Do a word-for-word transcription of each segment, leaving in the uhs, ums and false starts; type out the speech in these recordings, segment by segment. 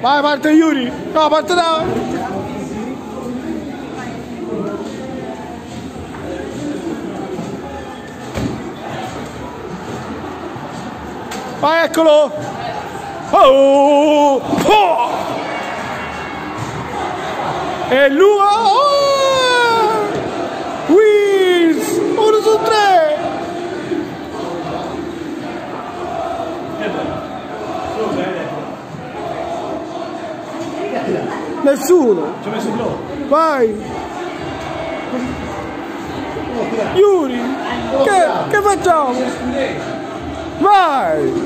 Vai, parte Yuri! No, parte da... Vai, eccolo! Oh! Oh! E lui... Oh! Wheels! Uno su tre! Nessuno! Ci ho messo il blocco. Vai! Yuri! Che, che facciamo? Vai!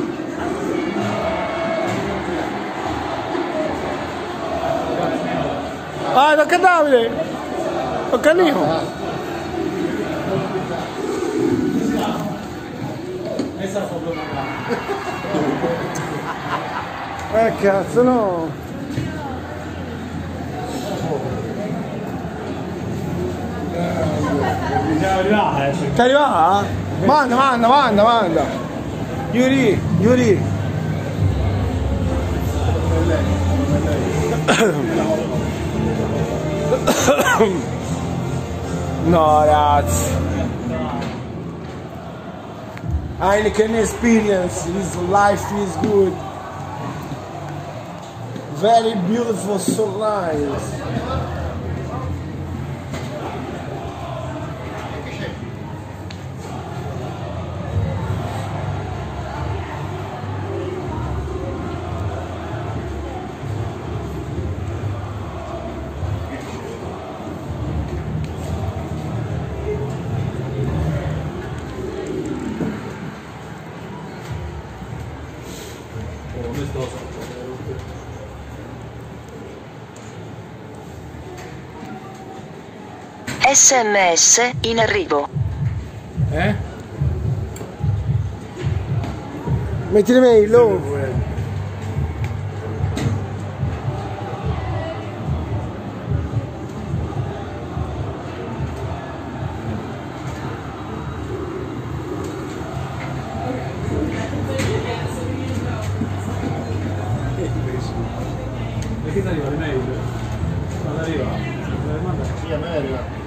Vai, tocca a Davide! Tocca a Nico! Eh cazzo no! Bisogna arrivare. Ti arriva? Manda, manda, manda, manda! Yuri, Yuri! No ragazzi! Heineken experience, his life is good. Very beautiful sunrise. S M S in arrivo. Eh? Metti le mail, lo. Perché ti arriva le mail? Quando arriva? Sì, a me arriva.